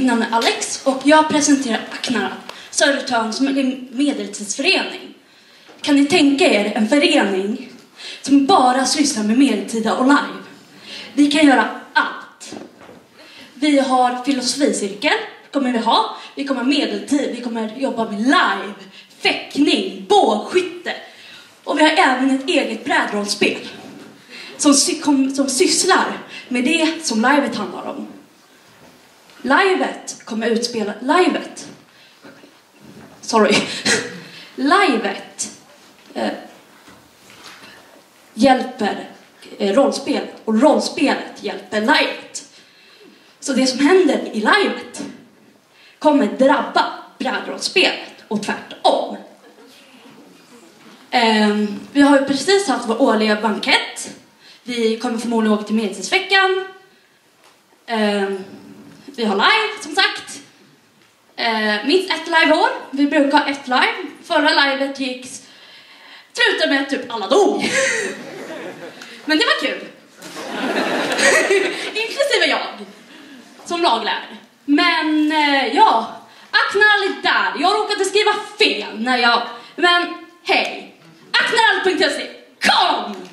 namn är Alex och jag presenterar Aknarp, Södertörns medeltidsförening. Kan ni tänka er en förening som bara sysslar med medeltida och live? Vi kan göra allt. Vi har filosoficirkel, kommer vi ha. Vi kommer ha medeltid, vi kommer jobba med live, fäktning, bågskytte. Och vi har även ett eget brädrollspel som sysslar med det som livet handlar om. Livet kommer utspela... Livet hjälper rollspelet och rollspelet hjälper livet. Så det som händer i livet kommer drabba brädrollspelet och tvärtom. Vi har ju precis haft vår årliga bankett. Vi kommer förmodligen åka till medeltidsveckan. Vi har live, som sagt. Minst ett live-år. Vi brukar ha ett live. Förra livet slutade med att typ alla dog. Men det var kul. Inklusive jag. Som laglärd. Men ja. Aknarp där. Jag råkade skriva fel när jag... Men hej. Aknarp.se. Kom!